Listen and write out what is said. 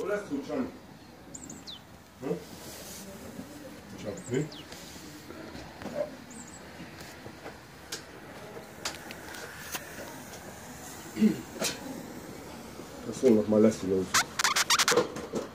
Oder ist es schon? Hm? Schon. Hm? Achso, nochmal lass die los.